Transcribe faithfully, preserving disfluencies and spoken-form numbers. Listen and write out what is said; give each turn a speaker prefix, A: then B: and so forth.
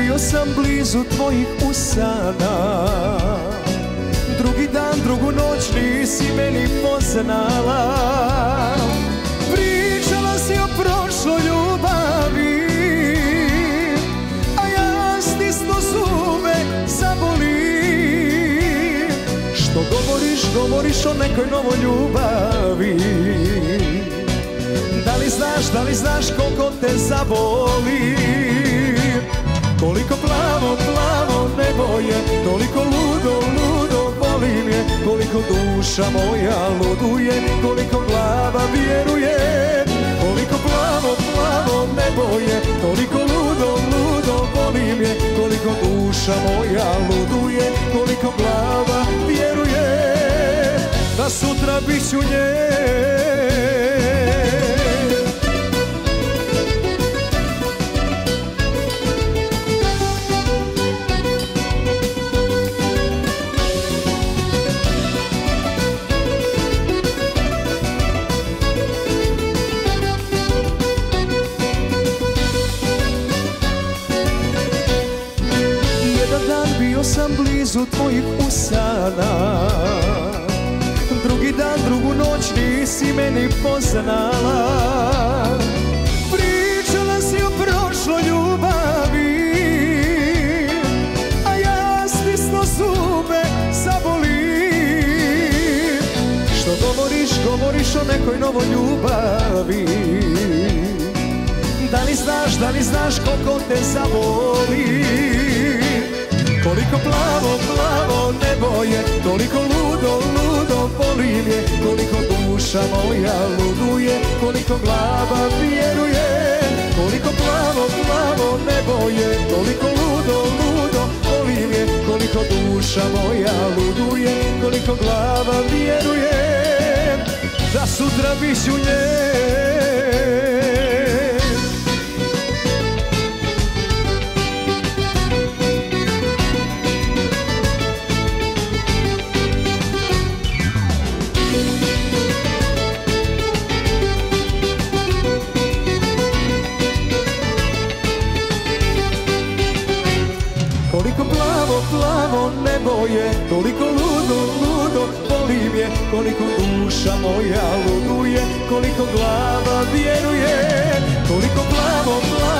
A: bio sam blizu tvojih usana, drugi dan, drugu noć nisi meni poznala. Pričala si o prošloj ljubavi, a ja stisnu zube, zabolim. Što govoriš, govoriš o nekoj novoj ljubavi. Da li znaš, da li znaš koliko te zaboli? Koliko plavo, plavo nebo je, toliko ludo, ludo volim je. Koliko duša moja luduje, koliko glava vjeruje. Koliko plavo, plavo nebo je, toliko ludo, ludo volim je. Koliko duša moja luduje, koliko glava vjeruje. Da sutra bit ću nje. Bio sam blizu tvojih usana, drugi dan, drugu noć nisi meni poznala. Pričala si o prošloj ljubavi, a ja stisnu zube, zabolim. Što govoriš, govoriš o nekoj novoj ljubavi. Da li znaš, da li znaš koliko te zaboli? Koliko plavo, plavo nebo je, toliko ludo, ludo volim je. Koliko duša moja luduje, koliko glava vjeruje. Koliko plavo, plavo nebo je, toliko ludo, ludo volim je. Koliko duša moja luduje, koliko glava vjeruje. Da sutra bit ću nje. Koliko plavo, plavo nebo je, toliko ludo, ludo volim je. Koliko duša moja luduje, koliko glava vjeruje. Koliko plavo, plavo